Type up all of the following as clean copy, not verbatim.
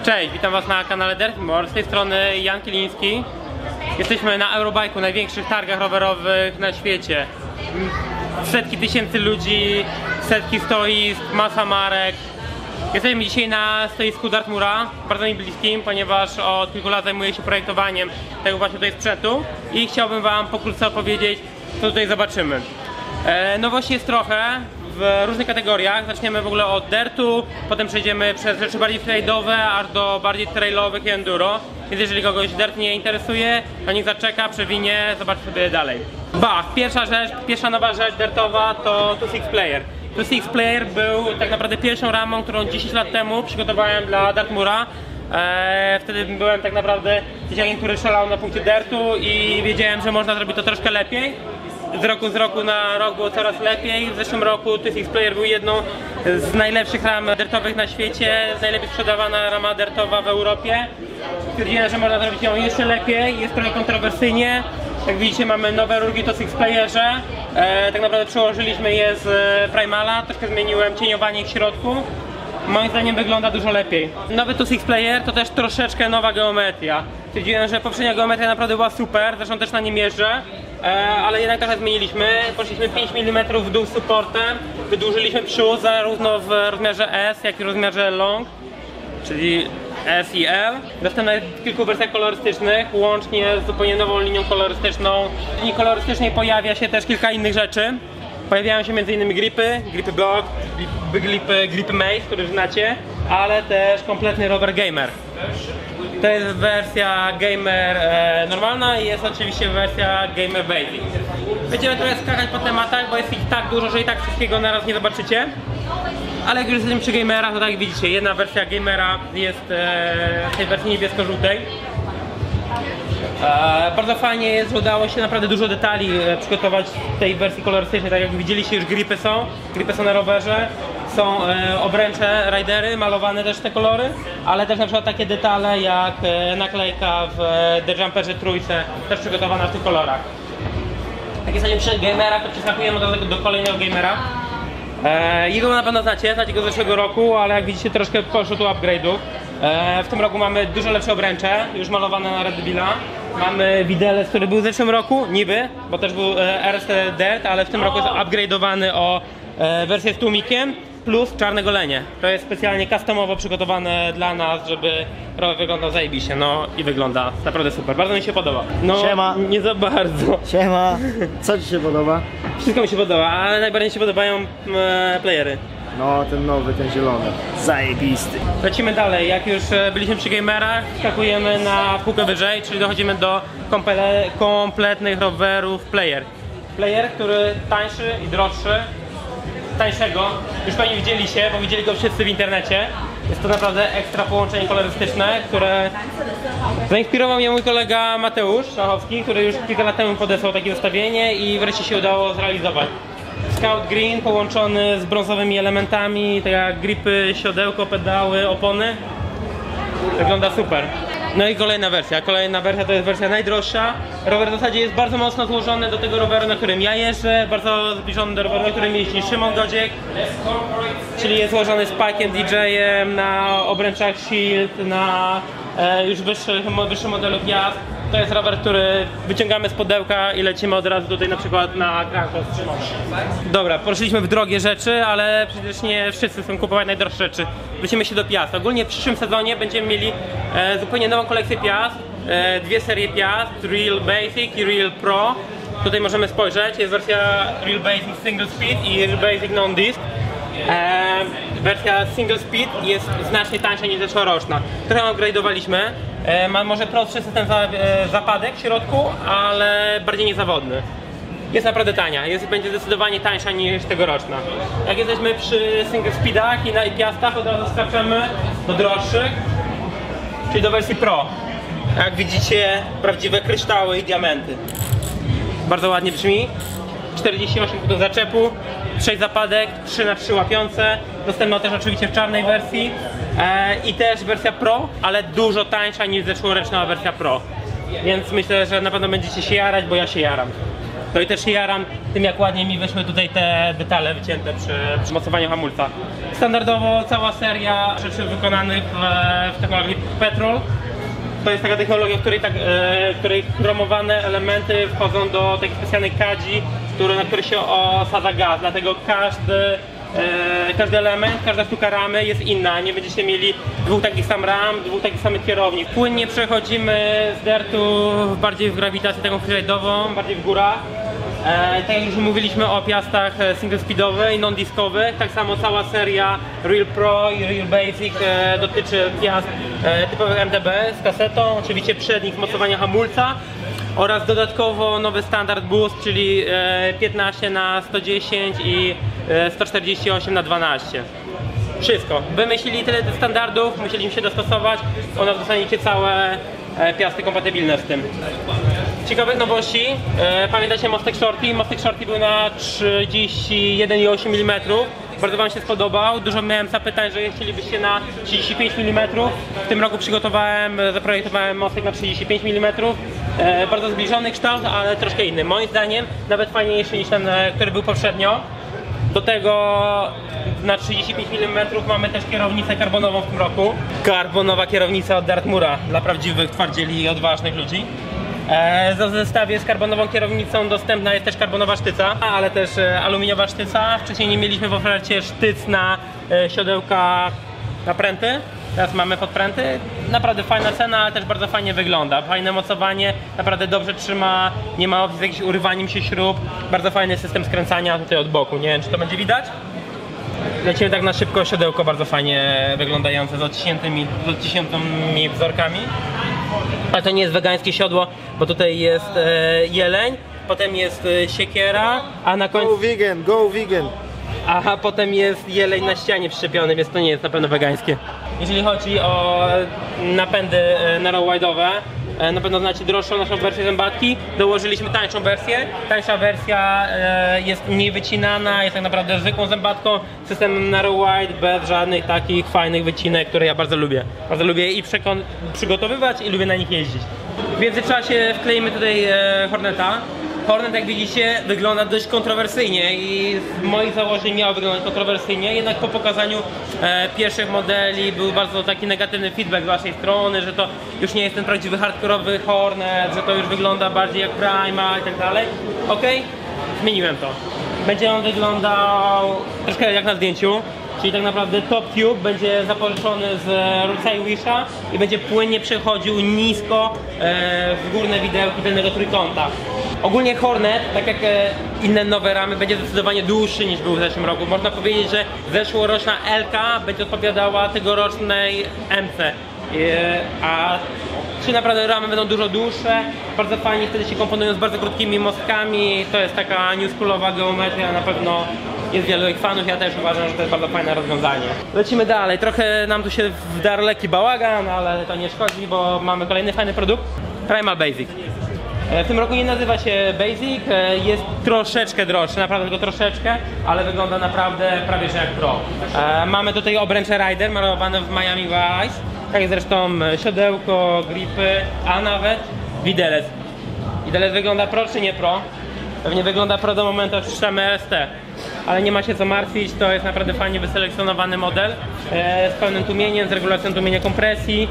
Cześć, witam was na kanale Derfimore, z tej strony Jan Kiliński. Jesteśmy na Eurobike'u, największych targach rowerowych na świecie. Setki tysięcy ludzi, setki stoisk, masa marek. Jesteśmy dzisiaj na stoisku Dartmoora, bardzo mi bliskim, ponieważ od kilku lat zajmuję się projektowaniem tego właśnie tutaj sprzętu i chciałbym wam pokrótce opowiedzieć, co tutaj zobaczymy. Nowości jest trochę w różnych kategoriach. Zaczniemy w ogóle od dirtu, potem przejdziemy przez rzeczy bardziej freeride'owe, aż do bardziej trailowych i enduro. Więc jeżeli kogoś dirt nie interesuje, to niech zaczeka, przewinie, zobaczy sobie dalej. Pierwsza nowa rzecz dirtowa to 2Six Player. 2Six Player był tak naprawdę pierwszą ramą, którą 10 lat temu przygotowałem dla Dartmoora. Wtedy byłem tak naprawdę dzieciakiem, który szalał na punkcie dirtu i wiedziałem, że można zrobić to troszkę lepiej. Z roku na rok było coraz lepiej. W zeszłym roku 2Six Player był jedną z najlepszych ram dirtowych na świecie, najlepiej sprzedawana rama dirtowa w Europie. Stwierdziłem, że można zrobić ją jeszcze lepiej, jest trochę kontrowersyjnie. Jak widzicie, mamy nowe rurki 2Six Playerze. Tak naprawdę przełożyliśmy je z Primala, troszkę zmieniłem cieniowanie w środku. Moim zdaniem wygląda dużo lepiej. Nowy 2Six Player to też troszeczkę nowa geometria. Stwierdziłem, że poprzednia geometria naprawdę była super, zresztą też na nim jeżdżę. Ale jednak trochę zmieniliśmy. Poszliśmy 5 mm w dół z supportem, wydłużyliśmy przód zarówno w rozmiarze S, jak i w rozmiarze long, czyli S i L. Dostępne w kilku wersjach kolorystycznych, łącznie z zupełnie nową linią kolorystyczną. W linii kolorystycznej pojawia się też kilka innych rzeczy. Pojawiają się m.in. gripy block, gripy maze, które znacie, ale też kompletny rower gamer. To jest wersja gamer normalna i jest oczywiście wersja gamer basic. Będziemy trochę skakać po tematach, bo jest ich tak dużo, że i tak wszystkiego naraz nie zobaczycie. Ale jak już jesteśmy przy gamerach, to tak jak widzicie, jedna wersja gamera jest w tej wersji niebiesko-żółtej. Bardzo fajnie jest, że udało się naprawdę dużo detali przygotować w tej wersji kolorystycznej. Tak jak widzieliście, już gripy są na rowerze. Są obręcze, ridery, malowane też te kolory, ale też na przykład takie detale jak naklejka w The Jumperze trójce, też przygotowana w tych kolorach. Jak jesteśmy przy gamerach, to przeskakujemy do kolejnego gamera. Jego na pewno znacie go z zeszłego roku, ale jak widzicie troszkę poszło tu upgrade'ów. W tym roku mamy dużo lepsze obręcze, już malowane na Red Bulla. Mamy widelec, który był w zeszłym roku, niby, bo też był RST Dirt, ale w tym roku jest upgrade'owany o wersję z tłumikiem plus czarne golenie. To jest specjalnie customowo przygotowane dla nas, żeby rower wyglądał zajebiście. No i wygląda naprawdę super, bardzo mi się podoba. No, siema. Nie za bardzo. Siema, co ci się podoba? Wszystko mi się podoba, ale najbardziej mi się podobają playery. No, ten nowy, ten zielony. Zajebisty. Lecimy dalej, jak już byliśmy przy gamerach, skakujemy na półkę wyżej, czyli dochodzimy do kompletnych rowerów player. Player, który tańszy i droższy. Tańszego, już pewnie widzieliście, bo widzieli go wszyscy w internecie. Jest to naprawdę ekstra połączenie kolorystyczne, które zainspirował mnie mój kolega Mateusz Szachowski, który już kilka lat temu podesłał takie ustawienie i wreszcie się udało zrealizować. Scout Green połączony z brązowymi elementami, tak jak gripy, siodełko, pedały, opony. Wygląda super. No i kolejna wersja to jest wersja najdroższa. Rower w zasadzie jest bardzo mocno złożony do tego roweru, na którym ja jeżdżę, bardzo zbliżony do roweru, na którym jeździ Szymon Godziek. Czyli jest złożony z Pike'em, DJ-em, na obręczach Shield, na już wyższym modelu Piast. To jest rower, który wyciągamy z pudełka i lecimy od razu tutaj na przykład na Kranko z Szymonem. Dobra, poszliśmy w drogie rzeczy, ale przecież nie wszyscy chcą kupować najdroższe rzeczy. Wrócimy się do Piast. Ogólnie w przyszłym sezonie będziemy mieli zupełnie nową kolekcję Piast. Dwie serie Piast, Real Basic i Real Pro. Tutaj możemy spojrzeć, jest wersja Real Basic Single Speed i Real Basic Non-Disc. Wersja Single Speed jest znacznie tańsza niż zeszłoroczna. Trochę upgrade'owaliśmy. Ma może prostszy system zapadek w środku, ale bardziej niezawodny. Jest naprawdę tania, będzie zdecydowanie tańsza niż tegoroczna. Jak jesteśmy przy Single Speedach i Piastach, od razu skaczemy do droższych, czyli do wersji Pro. Jak widzicie, prawdziwe kryształy i diamenty. Bardzo ładnie brzmi. 48 punktów zaczepu, 6 zapadek, 3×3 łapiące. Dostępna też oczywiście w czarnej wersji i też wersja Pro, ale dużo tańsza niż zeszłoroczna wersja Pro. Więc myślę, że na pewno będziecie się jarać, bo ja się jaram. No i też się jaram tym, jak ładnie mi wyszły tutaj te detale wycięte przy mocowaniu hamulca. Standardowo cała seria rzeczy wykonanych w technologii Petrol. To jest taka technologia, w której chromowane elementy wchodzą do takich specjalnych kadzi, na które się osadza gaz, dlatego każdy element, każda sztuka ramy jest inna. Nie będziecie mieli dwóch takich samych ram, dwóch takich samych kierownic. Płynnie przechodzimy z dirtu bardziej w grawitację taką freeride'ową, bardziej w górach. Tak jak już mówiliśmy o piastach single speedowych i non-diskowych, tak samo cała seria Real Pro i Real Basic dotyczy piast typowych MTB z kasetą, oczywiście przednik z mocowania hamulca oraz dodatkowo nowy standard Boost, czyli 15/110 i 148/12. Wszystko. Wymyślili tyle standardów, musieliśmy się dostosować, u nas dostaniecie całe piasty kompatybilne z tym. Ciekawych nowości, pamiętacie Mostek Shorty? Mostek Shorty był na 31,8 mm. Bardzo wam się spodobał, dużo miałem zapytań, że chcielibyście na 35 mm. W tym roku zaprojektowałem mostek na 35 mm. Bardzo zbliżony kształt, ale troszkę inny. Moim zdaniem nawet fajniejszy niż ten, który był poprzednio. Do tego na 35 mm mamy też kierownicę karbonową w tym roku. Karbonowa kierownica od Dartmoora dla prawdziwych twardzieli i odważnych ludzi. W zestawie z karbonową kierownicą dostępna jest też karbonowa sztyca, ale też aluminiowa sztyca. Wcześniej nie mieliśmy w ofercie sztyc na siodełka na pręty. Teraz mamy podpręty. Naprawdę fajna cena, ale też bardzo fajnie wygląda. Fajne mocowanie, naprawdę dobrze trzyma, nie ma opcji z jakimś urywaniem się śrub. Bardzo fajny system skręcania tutaj od boku. Nie wiem, czy to będzie widać. Lecimy tak na szybko, siodełko bardzo fajnie wyglądające z odciętymi wzorkami. Ale to nie jest wegańskie siodło, bo tutaj jest jeleń, potem jest siekiera, a na końcu... Go vegan! A potem jest jeleń na ścianie przyczepiony, więc to nie jest na pewno wegańskie. Jeżeli chodzi o napędy narrow-wide'owe, na pewno znacie droższą naszą wersję zębatki. Dołożyliśmy tańszą wersję. Tańsza wersja jest mniej wycinana, jest tak naprawdę zwykłą zębatką. System narrow-wide, bez żadnych takich fajnych wycinek, które ja bardzo lubię. Bardzo lubię i przygotowywać i lubię na nich jeździć. W międzyczasie wkleimy tutaj Horneta. Hornet, jak widzicie, wygląda dość kontrowersyjnie i z moich założeń miał wyglądać kontrowersyjnie, jednak po pokazaniu pierwszych modeli był bardzo taki negatywny feedback z waszej strony, że to już nie jest ten prawdziwy hardkorowy Hornet, że to już wygląda bardziej jak Prima i tak dalej. Okej, zmieniłem to. Będzie on wyglądał troszkę jak na zdjęciu, czyli tak naprawdę top tube będzie zapożyczony z Rulesa Wisha i będzie płynnie przechodził nisko w górne widełki tylnego trójkąta. Ogólnie Hornet, tak jak inne nowe ramy, będzie zdecydowanie dłuższy niż był w zeszłym roku. Można powiedzieć, że zeszłoroczna LK będzie odpowiadała tegorocznej MC. A czy naprawdę ramy będą dużo dłuższe, bardzo fajnie wtedy się komponują z bardzo krótkimi mostkami. To jest taka newschoolowa geometria, na pewno jest wielu ich fanów, ja też uważam, że to jest bardzo fajne rozwiązanie. Lecimy dalej, trochę nam tu się wdarł lekki bałagan, ale to nie szkodzi, bo mamy kolejny fajny produkt. Primal Basic. W tym roku nie nazywa się Basic, jest troszeczkę droższy, naprawdę tylko troszeczkę, ale wygląda naprawdę prawie że jak Pro. Mamy tutaj obręcze Rider malowane w Miami Vice, tak jak zresztą siodełko, gripy, a nawet widelec. Widelec wygląda Pro czy nie Pro? Pewnie wygląda Pro do momentu, aż czytamy LST, ale nie ma się co martwić, to jest naprawdę fajnie wyselekcjonowany model z pełnym tłumieniem, z regulacją tłumienia kompresji,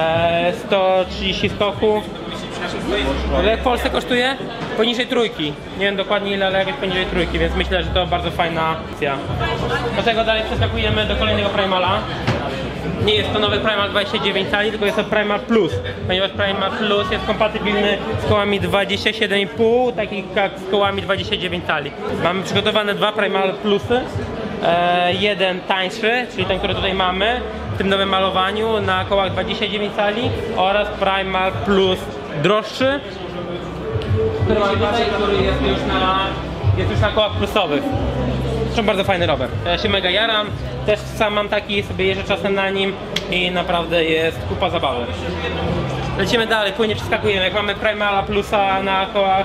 130 skoków. Ile w Polsce kosztuje? Poniżej trójki. Nie wiem dokładnie ile, ale jakoś poniżej trójki, więc myślę, że to bardzo fajna opcja. Do tego dalej przeskakujemy do kolejnego Primala. Nie jest to nowy Primal 29 cali, tylko jest to Primal Plus, ponieważ Primal Plus jest kompatybilny z kołami 27,5, takich jak z kołami 29 cali. Mamy przygotowane dwa Primal Plusy. Jeden tańszy, czyli ten, który tutaj mamy w tym nowym malowaniu na kołach 29 cali, oraz Primal Plus droższy, który mamy tutaj, który jest już na kołach plusowych. To bardzo fajny rower. Ja się mega jaram, też sam mam taki, sobie jeżdżę czasem na nim i naprawdę jest kupa zabawy. Lecimy dalej, płynnie przeskakujemy. Jak mamy Primala Plusa na kołach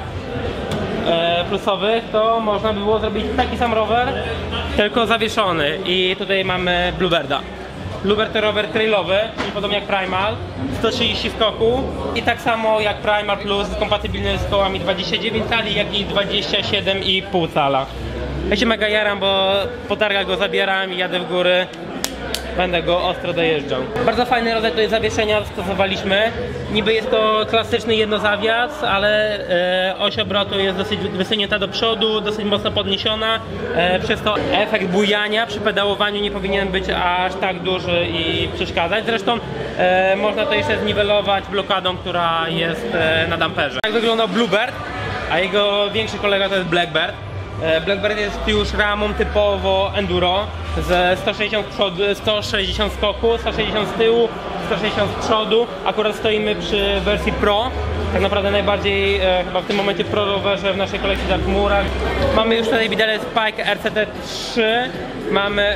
plusowych, to można by było zrobić taki sam rower, tylko zawieszony. I tutaj mamy Bluebirda. Bluebird to rower trailowy, czyli podobnie jak Primal, 130 skoku i tak samo jak Primal Plus jest kompatybilny z kołami 29 cali, jak i 27,5 cala. Ja się mega jaram, bo po targach go zabieram i jadę w góry. Będę go ostro dojeżdżał. Bardzo fajny rodzaj tutaj zawieszenia stosowaliśmy. Niby jest to klasyczny jednozawias, ale oś obrotu jest dosyć wysunięta do przodu, dosyć mocno podniesiona. Przez to efekt bujania przy pedałowaniu nie powinien być aż tak duży i przeszkadzać. Zresztą można to jeszcze zniwelować blokadą, która jest na damperze. Tak wyglądał Bluebird, a jego większy kolega to jest Blackbird. Blackbird jest już ramą typowo enduro ze 160 przodu, 160 skoku, 160 z tyłu, 160 z przodu. Akurat stoimy przy wersji Pro. Tak naprawdę najbardziej chyba w tym momencie pro rowerze w naszej kolekcji Dark Moorach. Mamy już tutaj widelec Pike RCT3, mamy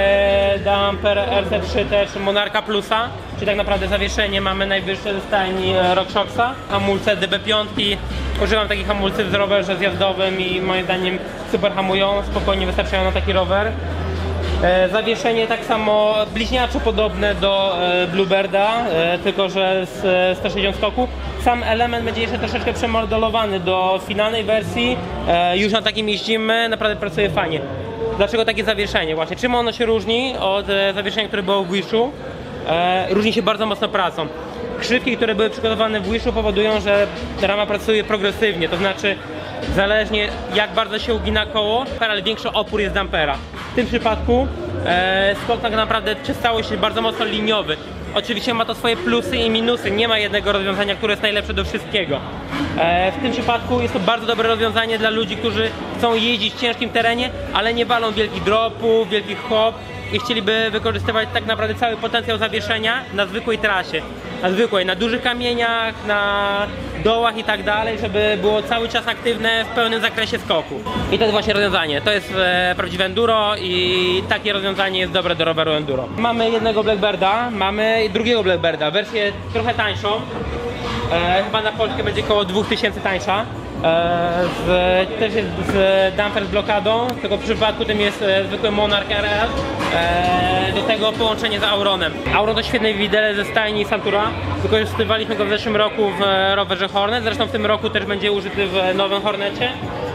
damper RC3 też Monarcha Plusa, czyli tak naprawdę zawieszenie mamy najwyższe ze stajni RockShoxa, hamulce DB5. Używam takich hamulców w rowerze zjazdowym i moim zdaniem super hamują, spokojnie wystarczają na taki rower. Zawieszenie tak samo bliźniaczo podobne do Bluebirda, tylko że z 160 skoku. Sam element będzie jeszcze troszeczkę przemodelowany do finalnej wersji. Już na takim jeździmy, naprawdę pracuje fajnie. Dlaczego takie zawieszenie? Właśnie czym ono się różni od zawieszenia, które było w Wishu? Różni się bardzo mocno pracą. Krzywki, które były przygotowane w Wishu, powodują, że rama pracuje progresywnie, to znaczy zależnie jak bardzo się ugina koło, ale większy opór jest dampera. W tym przypadku skok tak naprawdę przez całość jest bardzo mocno liniowy. Oczywiście ma to swoje plusy i minusy, nie ma jednego rozwiązania, które jest najlepsze do wszystkiego. W tym przypadku jest to bardzo dobre rozwiązanie dla ludzi, którzy chcą jeździć w ciężkim terenie, ale nie walą wielkich dropów, wielkich hop i chcieliby wykorzystywać tak naprawdę cały potencjał zawieszenia na zwykłej trasie. Na dużych kamieniach, na dołach i tak dalej, żeby było cały czas aktywne w pełnym zakresie skoku. I to jest właśnie rozwiązanie. To jest prawdziwe enduro i takie rozwiązanie jest dobre do roweru enduro. Mamy jednego Blackbirda, mamy drugiego Blackbirda, wersję trochę tańszą. Chyba na Polskę będzie około 2000 tańsza. Też jest z damper z blokadą, tylko w przypadku tym jest zwykły Monarch RL. Do tego połączenie z Auronem. Auron to świetny widelec ze stajni Santura. Wykorzystywaliśmy go w zeszłym roku w rowerze Hornet, zresztą w tym roku też będzie użyty w nowym Hornecie.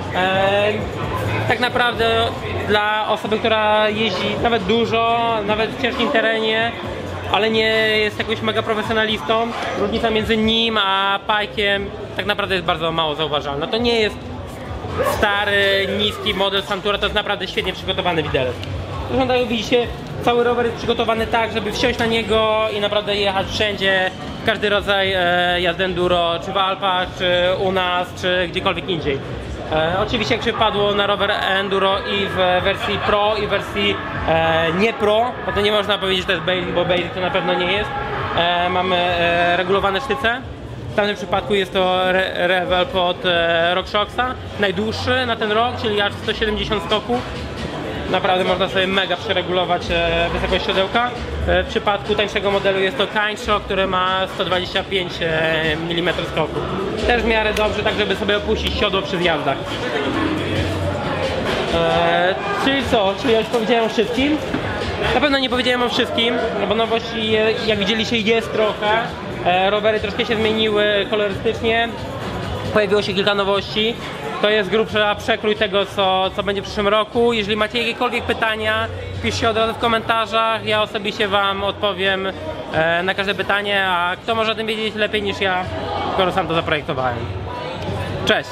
Tak naprawdę dla osoby, która jeździ nawet dużo, nawet w ciężkim terenie, ale nie jest jakimś mega profesjonalistą, różnica między nim a Pike'iem tak naprawdę jest bardzo mało zauważalna. To nie jest stary, niski model Santura, to jest naprawdę świetnie przygotowany widelec. Zresztą tak jak widzicie, cały rower jest przygotowany tak, żeby wsiąść na niego i naprawdę jechać wszędzie, w każdy rodzaj jazdy enduro, czy w Alpach, czy u nas, czy gdziekolwiek indziej. Oczywiście jak się padło na rower enduro i w wersji Pro i w wersji nie Pro, bo to nie można powiedzieć, że to jest basic, bo basic to na pewno nie jest. Mamy regulowane sztyce. W tamtym przypadku jest to revel pod RockShoxa, najdłuższy na ten rok, czyli aż 170 skoku. Naprawdę można sobie mega przeregulować wysokość siodełka. W przypadku tańszego modelu jest to Kindshock, który ma 125 mm skoku. Też w miarę dobrze, tak żeby sobie opuścić siodło przy zjazdach. Czyli co? Czyli ja już powiedziałem o wszystkim? Na pewno nie powiedziałem o wszystkim, bo nowości, jak widzieliście, jest trochę. Rowery troszkę się zmieniły kolorystycznie. Pojawiło się kilka nowości. To jest grubsza przekrój tego, co będzie w przyszłym roku. Jeżeli macie jakiekolwiek pytania, piszcie od razu w komentarzach. Ja osobiście wam odpowiem na każde pytanie, a kto może o tym wiedzieć lepiej niż ja, skoro sam to zaprojektowałem. Cześć!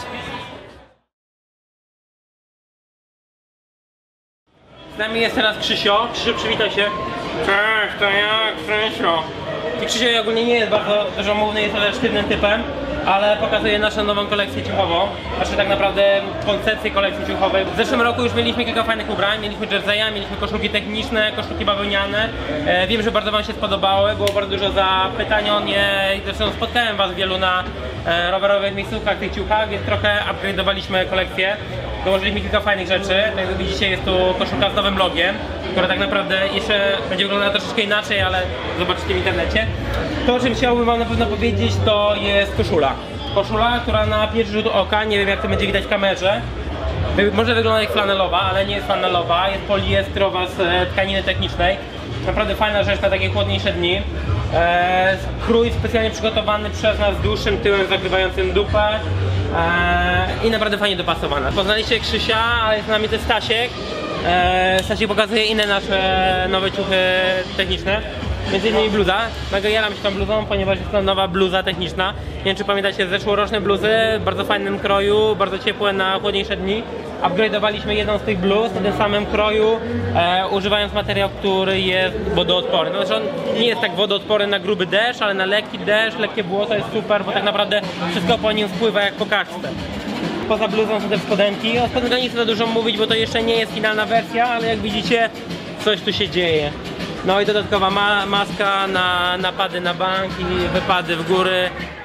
Z nami jest teraz Krzysio. Krzysio, przywitaj się. Cześć, to ja, Krzysio. I Krzysio ogólnie nie jest bardzo dużomówny, jest też sztywnym typem, ale pokazuje naszą nową kolekcję ciuchową. Znaczy tak naprawdę koncepcję kolekcji ciuchowej. W zeszłym roku już mieliśmy kilka fajnych ubrań. Mieliśmy jerseya, mieliśmy koszulki techniczne, koszulki bawełniane. Wiem, że bardzo wam się spodobały, było bardzo dużo zapytań o nie. Zresztą spotkałem was wielu na rowerowych miejscówkach, tych ciuchach, więc trochę upgrade'owaliśmy kolekcję. Dołożyliśmy kilka fajnych rzeczy. Tak jak widzicie, jest tu koszulka z nowym logiem, która tak naprawdę jeszcze będzie wyglądała troszeczkę inaczej, ale zobaczycie w internecie. To, o czym chciałbym wam na pewno powiedzieć, to jest koszula. Koszula, która na pierwszy rzut oka, nie wiem jak to będzie widać w kamerze, może wyglądać jak flanelowa, ale nie jest flanelowa, jest poliestrowa z tkaniny technicznej. Naprawdę fajna rzecz na takie chłodniejsze dni. Krój specjalnie przygotowany przez nas z dłuższym tyłem zakrywającym dupę. I naprawdę fajnie dopasowana. Poznaliście Krzysia, a jest z nami też Stasiek. Stasiek pokazuje inne nasze nowe ciuchy techniczne. Między innymi bluza. Mega jaram się tą bluzą, ponieważ jest to nowa bluza techniczna. Nie wiem, czy pamiętacie zeszłoroczne bluzy, w bardzo fajnym kroju, bardzo ciepłe na chłodniejsze dni. Upgrade'owaliśmy jedną z tych bluz w tym samym kroju, używając materiał, który jest wodoodporny. Znaczy on nie jest tak wodoodporny na gruby deszcz, ale na lekki deszcz, lekkie błoto jest super, bo tak naprawdę wszystko po nim spływa jak po kaczce. Poza bluzą są te spodenki. O spodenkach nie chcę za dużo mówić, bo to jeszcze nie jest finalna wersja, ale jak widzicie, coś tu się dzieje. No i dodatkowa maska na napady na bank i wypady w góry.